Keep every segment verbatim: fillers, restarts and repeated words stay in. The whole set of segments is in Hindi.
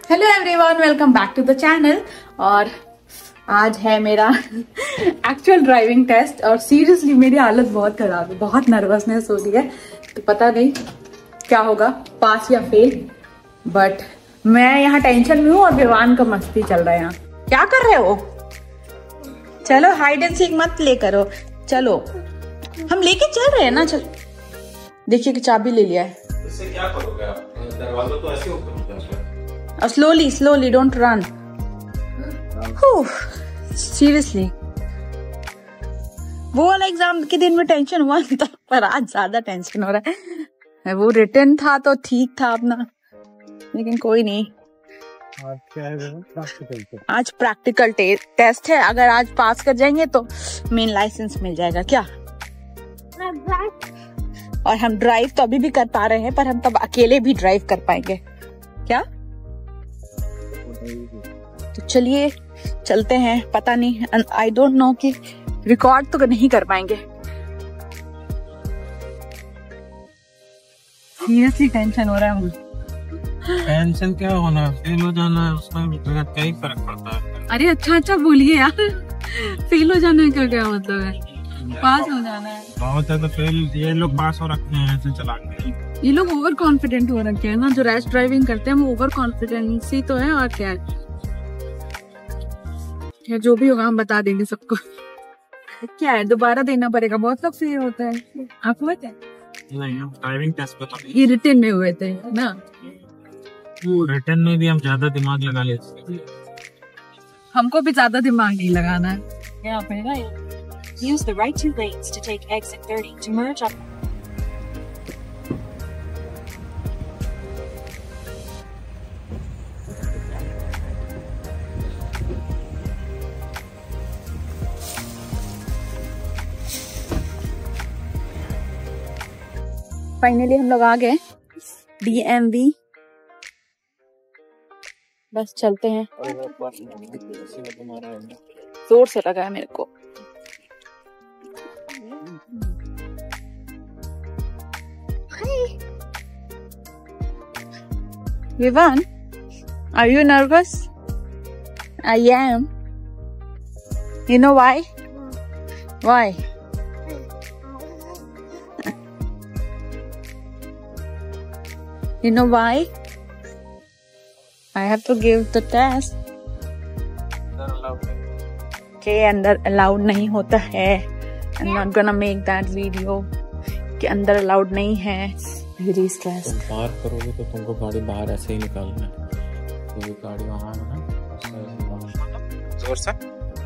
Hello everyone, welcome back to the channel. और आज है मेरा एक्चुअल ड्राइविंग टेस्ट और सीरियसली मेरी हालत बहुत खराब है, बहुत नर्वसनेस हो रही है। तो पता नहीं क्या होगा, पास या फेल। बट मैं यहाँ टेंशन में हूँ और विवान का मस्ती चल रहा है। यहाँ क्या कर रहे हो? चलो हाइड एंड सीक मत ले करो, चलो हम लेके चल रहे हैं ना। चल देखिए कि चाबी ले लिया है। इससे क्या करोगे आप? दरवाजा तो ऐसे ओपन होता है। Slowly slowly, don't run. Seriously वो वाला एग्जाम के दिन में टेंशन हुआ था, पर आज ज्यादा टेंशन हो रहा है। वो रिटर्न था तो ठीक था अपना, लेकिन कोई नहीं। आज क्या है? प्रैक्टिकल। आज प्रैक्टिकल टेस्ट है। अगर आज पास कर जाएंगे तो मेन लाइसेंस मिल जाएगा क्या। और हम ड्राइव तो अभी भी कर पा रहे हैं, पर हम तब अकेले भी ड्राइव कर पाएंगे क्या। तो चलिए चलते हैं। पता नहीं, आई डोंट नो कि रिकॉर्ड तो नहीं कर पाएंगे। सीरियसली टेंशन हो रहा है मुझे। टेंशन क्या होना, फेल हो जाना उसमें क्या ही फर्क पड़ता है। अरे अच्छा अच्छा बोलिए यार, फेल हो जाने का क्या मतलब है? पास हो जाना है। बहुत ज्यादा फेल, ये लोग पास हो रखे हैं ऐसे चला के। ये लोग ओवर कॉन्फिडेंट हो रखे हैं ना, जो रैश ड्राइविंग करते हैं वो ओवर कॉन्फिडेंसी तो है। और क्या है, क्या जो भी होगा हम बता देंगे सबको। क्या है, दोबारा देना पड़ेगा। बहुत लोग फेल होता है। आप हुए थे? नहीं, हम ड्राइविंग टेस्ट पे तो ये रिटर्न में हुए थे ना। रिटर्न में भी हम ज्यादा दिमाग लगा लेते। हमको भी ज्यादा दिमाग नहीं लगाना है। Now for right. Use the right two lanes to take exit thirty to merge up. Finally हम लोग आ गए डी एम वी। बस चलते हैं। जोर से लगा है मेरे को। Vivan, are you nervous? I am. You know why? Why? You know why? I have to give the test. Okay, अंदर अलाउड नहीं होता है। I'm not gonna make that video कि अंदर अलाउड नहीं है। Very stressed. तुम पार करोगे तो तुमको गाड़ी बाहर ऐसे ही निकालना है। तो ये गाड़ी वहाँ है ना, जोर से।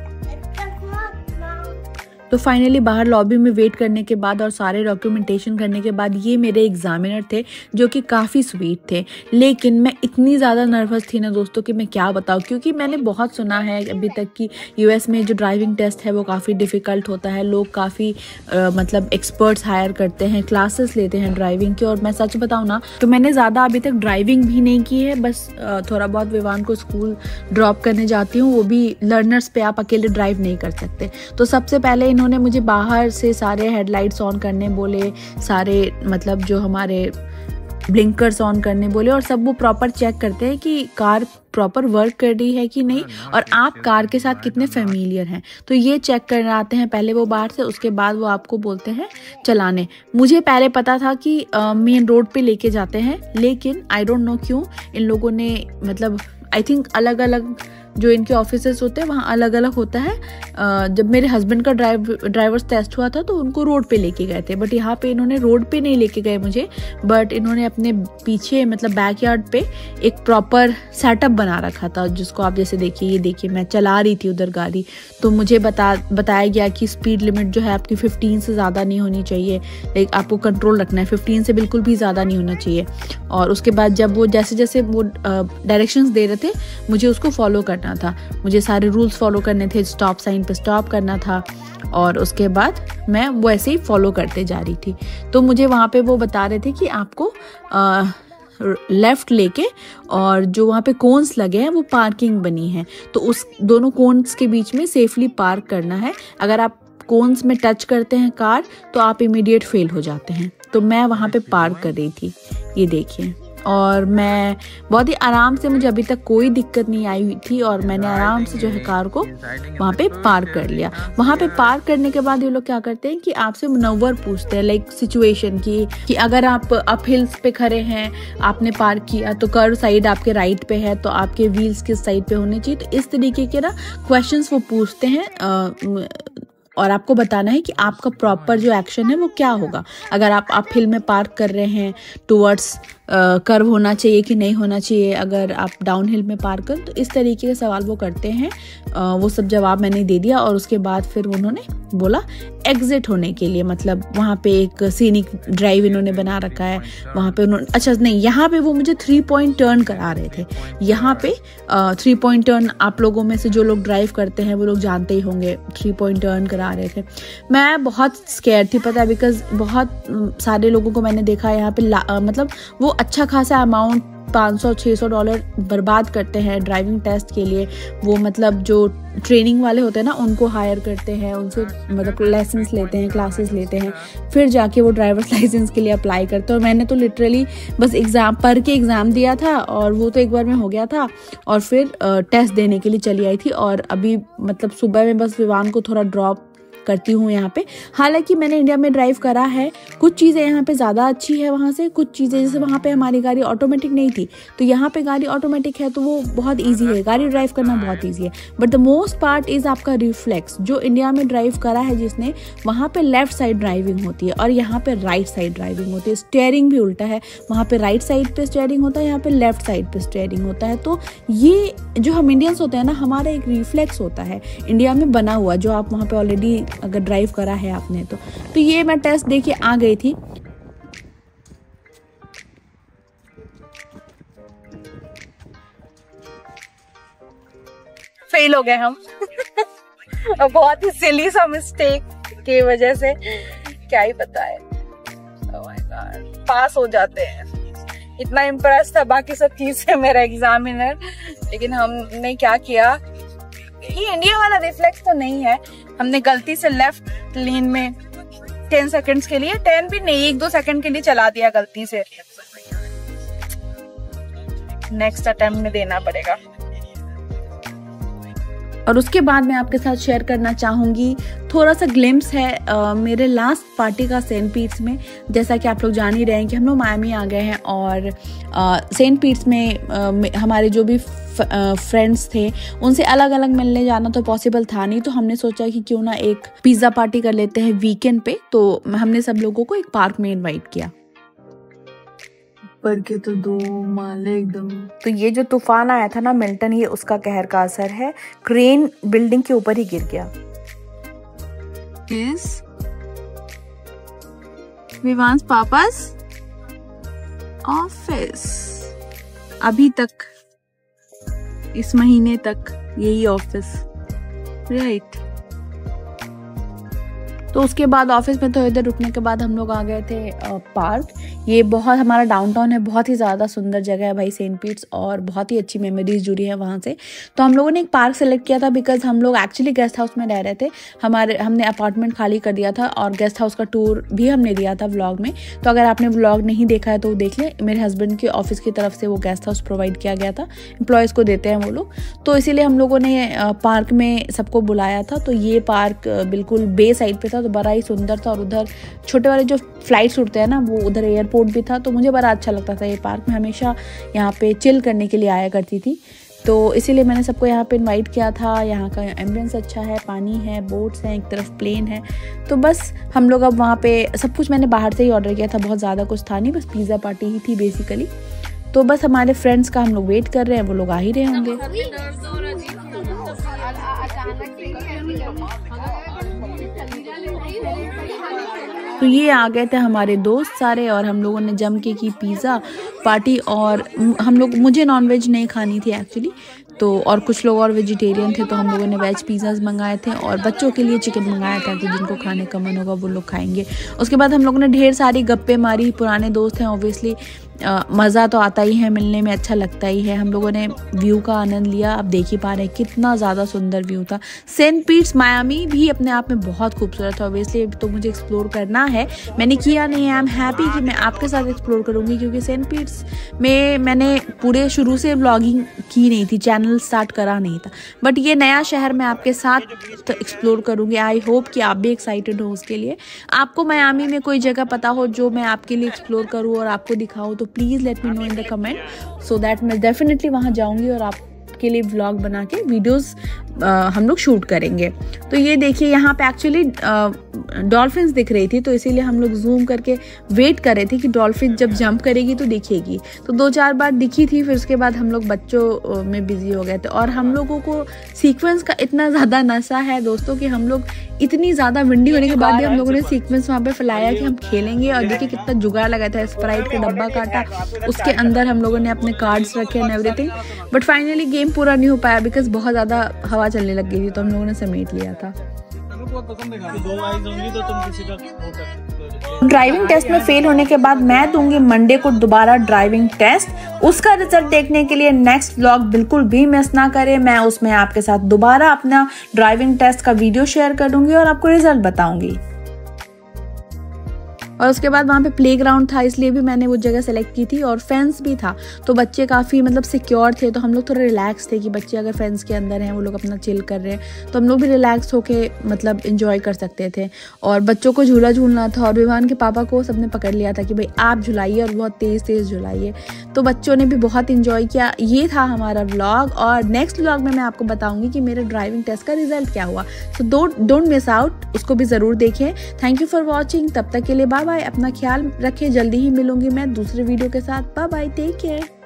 तो फाइनली बाहर लॉबी में वेट करने के बाद और सारे डॉक्यूमेंटेशन करने के बाद ये मेरे एग्जामिनर थे, जो कि काफ़ी स्वीट थे। लेकिन मैं इतनी ज़्यादा नर्वस थी ना दोस्तों कि मैं क्या बताऊँ, क्योंकि मैंने बहुत सुना है अभी तक कि यूएस में जो ड्राइविंग टेस्ट है वो काफ़ी डिफ़िकल्ट होता है। लोग काफ़ी मतलब एक्सपर्ट्स हायर करते हैं, क्लासेस लेते हैं ड्राइविंग की। और मैं सच बताऊँ ना तो मैंने ज़्यादा अभी तक ड्राइविंग भी नहीं की है। बस थोड़ा बहुत विवान को स्कूल ड्रॉप करने जाती हूँ, वो भी लर्नर्स पे। आप अकेले ड्राइव नहीं कर सकते। तो सबसे पहले उन्होंने मुझे बाहर से सारे हेडलाइट्स ऑन करने बोले, सारे मतलब जो हमारे ब्लिंकर्स ऑन करने बोले, और सब वो प्रॉपर चेक करते हैं कि कार प्रॉपर वर्क कर रही है कि नहीं, और आप कार के साथ कितने फेमिलियर हैं। तो ये चेक करने आते हैं पहले वो बाहर से, उसके बाद वो आपको बोलते हैं चलाने। मुझे पहले पता था कि मेन रोड पे लेके जाते हैं, लेकिन आई डोंट नो क्यों इन लोगों ने मतलब आई थिंक अलग अलग जो इनके ऑफिसेस होते हैं वहाँ अलग अलग होता है। जब मेरे हस्बैंड का ड्राइव ड्राइवर्स टेस्ट हुआ था तो उनको रोड पे लेके गए थे, बट यहाँ पे इन्होंने रोड पे नहीं लेके गए मुझे, बट इन्होंने अपने पीछे मतलब बैकयार्ड पे एक प्रॉपर सेटअप बना रखा था, जिसको आप जैसे देखिए, ये देखिए मैं चला रही थी उधर गाड़ी, तो मुझे बता बताया गया कि स्पीड लिमिट जो है आपकी फिफ्टीन से ज़्यादा नहीं होनी चाहिए। लाइक आपको कंट्रोल रखना है, फिफ्टीन से बिल्कुल भी ज़्यादा नहीं होना चाहिए। और उसके बाद जब वो जैसे जैसे वो डायरेक्शंस दे रहे थे मुझे उसको फॉलो करना था, मुझे सारे रूल्स फॉलो करने थे। स्टॉप साइन पे स्टॉप करना था, और उसके बाद मैं वो ऐसे ही फॉलो करते जा रही थी। तो मुझे वहाँ पे वो बता रहे थे कि आपको आ, लेफ्ट लेके, और जो वहाँ पे कोन्स लगे हैं वो पार्किंग बनी है, तो उस दोनों कोन्स के बीच में सेफली पार्क करना है। अगर आप कोन्स में टच करते हैं कार तो आप इमीडिएट फेल हो जाते हैं। तो मैं वहाँ पे पार्क कर रही थी, ये देखिए। और मैं बहुत ही आराम से, मुझे अभी तक कोई दिक्कत नहीं आई हुई थी और मैंने आराम से जो है कार को वहाँ पे पार्क कर लिया। वहाँ पे पार्क करने के बाद ये लोग क्या करते हैं कि आपसे मुनव्वर पूछते हैं, लाइक सिचुएशन की कि अगर आप अप हिल्स पे खड़े हैं, आपने पार्क किया तो कर्व साइड आपके राइट पे है तो आपके व्हील्स किस साइड पे होने चाहिए। तो इस तरीके के ना क्वेश्चंस वो पूछते हैं आ, और आपको बताना है कि आपका प्रॉपर जो एक्शन है वो क्या होगा। अगर आप अप हिल में पार्क कर रहे हैं टुवर्ड्स कर्व होना चाहिए कि नहीं होना चाहिए, अगर आप डाउन हिल में पार्क कर, तो इस तरीके के सवाल वो करते हैं। आ, वो सब जवाब मैंने दे दिया और उसके बाद फिर उन्होंने बोला एग्जिट होने के लिए, मतलब वहाँ पे एक सीनिक ड्राइव इन्होंने बना रखा है वहाँ पे उन्होंने, अच्छा नहीं, यहाँ पे वो मुझे थ्री पॉइंट टर्न करा रहे थे। यहाँ पे थ्री पॉइंट टर्न आप लोगों में से जो लोग ड्राइव करते हैं वो लोग जानते ही होंगे, थ्री पॉइंट टर्न करा रहे थे। मैं बहुत स्कैर थी, पता है, बिकॉज बहुत सारे लोगों को मैंने देखा यहाँ पे, मतलब वो अच्छा खासा अमाउंट पाँच सौ छह सौ डॉलर बर्बाद करते हैं ड्राइविंग टेस्ट के लिए। वो मतलब जो ट्रेनिंग वाले होते हैं ना उनको हायर करते हैं, उनसे मतलब लाइसेंस लेते हैं, क्लासेस लेते हैं, फिर जाके वो ड्राइवर्स लाइसेंस के लिए अप्लाई करते हैं। और मैंने तो लिटरली बस एग्ज़ाम पढ़ के एग्ज़ाम दिया था और वो तो एक बार में हो गया था और फिर टेस्ट देने के लिए चली आई थी। और अभी मतलब सुबह में बस विवान को थोड़ा ड्रॉप करती हूँ यहाँ पे। हालांकि मैंने इंडिया में ड्राइव करा है, कुछ चीज़ें यहाँ पे ज़्यादा अच्छी है वहाँ से, कुछ चीज़ें जैसे वहाँ पे हमारी गाड़ी ऑटोमेटिक नहीं थी तो यहाँ पे गाड़ी ऑटोमेटिक है तो वो बहुत इजी है, गाड़ी ड्राइव करना बहुत इजी है। But the most part is आपका रिफ्लेक्स। जो इंडिया में ड्राइव करा है जिसने, वहाँ पे लेफ्ट साइड ड्राइविंग होती है और यहाँ पे राइट साइड ड्राइविंग होती है। स्टेयरिंग भी उल्टा है, वहाँ पे राइट साइड पे स्टेयरिंग होता है, यहाँ पे लेफ्ट साइड पे स्टेयरिंग होता है। तो ये जो हम इंडियंस होते हैं ना, हमारा एक रिफ्लेक्स होता है इंडिया में बना हुआ, जो आप वहाँ पे ऑलरेडी अगर ड्राइव करा है आपने तो। तो ये मैं टेस्ट देके आ गई थी। फेल हो गए हम और बहुत ही सिली सा मिस्टेक की वजह से, क्या ही पता है। oh my God, पास हो जाते हैं। इतना इम्प्रेस था बाकी सब चीज से मेरा एग्जामिनर, लेकिन हमने क्या किया, ये इंडिया वाला रिफ्लेक्स तो नहीं है, हमने गलती से लेफ्ट लेन में टेन सेकंड्स के लिए, टेन भी नहीं, एक दो सेकंड के लिए चला दिया गलती से। नेक्स्ट अटेम्प्ट में देना पड़ेगा। और उसके बाद मैं आपके साथ शेयर करना चाहूँगी थोड़ा सा ग्लिम्स है आ, मेरे लास्ट पार्टी का सेंट पीट्स में। जैसा कि आप लोग जान ही रहे हैं कि हम लोग मायामी आ गए हैं और आ, सेंट पीट्स में आ, हमारे जो भी फ्रेंड्स थे उनसे अलग अलग मिलने जाना तो पॉसिबल था नहीं, तो हमने सोचा कि क्यों ना एक पिज़्ज़ा पार्टी कर लेते हैं वीकेंड पे। तो हमने सब लोगों को एक पार्क में इन्वाइट किया। पर के तो दो माले एकदम। तो ये जो तूफान आया था ना मिल्टन, ये उसका कहर का असर है। क्रेन बिल्डिंग के ऊपर ही गिर गया। Is विवांस पापास ऑफिस, अभी तक इस महीने तक यही ऑफिस, राइट। तो उसके बाद ऑफिस में थोड़ी देर रुकने के बाद हम लोग आ गए थे पार्क। ये बहुत हमारा डाउनटाउन है, बहुत ही ज़्यादा सुंदर जगह है भाई सेंट पीट्स, और बहुत ही अच्छी मेमोरीज जुड़ी है वहाँ से। तो हम लोगों ने एक पार्क सेलेक्ट किया था बिकॉज हम लोग एक्चुअली गेस्ट हाउस में रह रहे थे। हमारे हमने अपार्टमेंट खाली कर दिया था और गेस्ट हाउस का टूर भी हमने दिया था व्लॉग में। तो अगर आपने व्लॉग नहीं देखा है तो देख लें। मेरे हस्बैंड के ऑफिस की तरफ से वो गेस्ट हाउस प्रोवाइड किया गया था, एम्प्लॉयज़ को देते हैं वो लोग। तो इसीलिए हम लोगों ने पार्क में सबको बुलाया था। तो ये पार्क बिल्कुल बे साइड पे था, तो बड़ा ही सुंदर था। और उधर छोटे वाले जो फ्लाइट्स उड़ते हैं ना, वो उधर एयरपोर्ट भी था। तो मुझे बड़ा अच्छा लगता था ये पार्क। में हमेशा यहाँ पे चिल करने के लिए आया करती थी, तो इसीलिए मैंने सबको यहाँ पे इनवाइट किया था। यहाँ का एम्बियंस अच्छा है, पानी है, बोट्स हैं, एक तरफ प्लेन है। तो बस हम लोग अब वहाँ पे सब कुछ मैंने बाहर से ही ऑर्डर किया था, बहुत ज़्यादा कुछ था नहीं, बस पिज़्ज़ा पार्टी ही थी बेसिकली। तो बस हमारे फ्रेंड्स का हम लोग वेट कर रहे हैं, वो लोग आ ही रहे होंगे। तो ये आ गए थे हमारे दोस्त सारे और हम लोगों ने जम के की पिज़्ज़ा पार्टी। और हम लोग, मुझे नॉनवेज नहीं खानी थी एक्चुअली, तो और कुछ लोग और वेजिटेरियन थे, तो हम लोगों ने वेज पिज़्ज़ाज मंगाए थे और बच्चों के लिए चिकन मंगाया था कि जिनको खाने का मन होगा वो लोग खाएंगे। उसके बाद हम लोगों ने ढेर सारी गप्पे मारी, पुराने दोस्त हैं ऑब्वियसली, मज़ा तो आता ही है, मिलने में अच्छा लगता ही है। हम लोगों ने व्यू का आनंद लिया। आप देख ही पा रहे हैं कितना ज़्यादा सुंदर व्यू था। सेंट पीट्स मायामी भी अपने आप में बहुत खूबसूरत है। ऑब्वियसली तो मुझे एक्सप्लोर करना है, मैंने किया नहीं है। आई एम हैप्पी कि मैं आपके साथ एक्सप्लोर करूँगी, क्योंकि सेंट पीट्स में मैंने पूरे शुरू से व्लॉगिंग की नहीं थी, चैनल स्टार्ट करा नहीं था। बट ये नया शहर मैं आपके साथ एक्सप्लोर करूँगी। आई होप कि आप भी एक्साइटेड हो उसके लिए। आपको मायामी में कोई जगह पता हो जो मैं आपके लिए एक्सप्लोर करूँ और आपको दिखाऊँ तो please let me know in the comment, so that मैं डेफिनेटली वहाँ जाऊँगी और आपके लिए व्लॉग बना के वीडियोस हम लोग शूट करेंगे। तो ये देखिए यहाँ पे एक्चुअली डॉल्फिन्स दिख रही थी, तो इसीलिए हम लोग जूम करके वेट कर रहे थे कि डॉल्फिन जब जंप करेगी तो दिखेगी। तो दो चार बार दिखी थी, फिर उसके बाद हम लोग बच्चों में बिजी हो गए थे। और हम लोगों को सीक्वेंस का इतना ज़्यादा नशा है दोस्तों कि हम लोग इतनी ज़्यादा विंडी होने के बाद भी हम लोगों ने सीक्वेंस वहाँ पे फैलाया कि हम खेलेंगे। और देखिए कितना जुगाड़ लगा था, स्प्राइट का डब्बा काटा, उसके अंदर हम लोगों ने अपने कार्ड्स रखे and everything. But finally game पूरा नहीं हो पाया बिकॉज बहुत ज़्यादा हवा चलने लग गई थी, तो हम लोगों ने समेट लिया था। ड्राइविंग टेस्ट में फेल होने के बाद मैं दूंगी मंडे को दोबारा ड्राइविंग टेस्ट। उसका रिजल्ट देखने के लिए नेक्स्ट व्लॉग बिल्कुल भी मिस ना करें। मैं उसमें आपके साथ दोबारा अपना ड्राइविंग टेस्ट का वीडियो शेयर करूंगी और आपको रिजल्ट बताऊंगी। और उसके बाद वहाँ पे प्लेग्राउंड था, इसलिए भी मैंने वो जगह सेलेक्ट की थी। और फेंस भी था, तो बच्चे काफ़ी मतलब सिक्योर थे, तो हम लोग थोड़े रिलैक्स थे कि बच्चे अगर फेंस के अंदर हैं, वो लोग अपना चिल कर रहे हैं, तो हम लोग भी रिलैक्स होके मतलब इंजॉय कर सकते थे। और बच्चों को झूला झूलना था और विवान के पापा को सबने पकड़ लिया था कि भाई आप झुलाइए और बहुत तेज़ तेज़ झुलाइए। तो बच्चों ने भी बहुत इंजॉय किया। ये था हमारा व्लॉग, और नेक्स्ट व्लॉग में मैं आपको बताऊँगी कि मेरे ड्राइविंग टेस्ट का रिजल्ट क्या हुआ। So don't don't miss out, उसको भी ज़रूर देखें। Thank you for watching. तब तक के लिए बाय बाय, अपना ख्याल रखें। जल्दी ही मिलूंगी मैं दूसरे वीडियो के साथ। Bye bye, take care.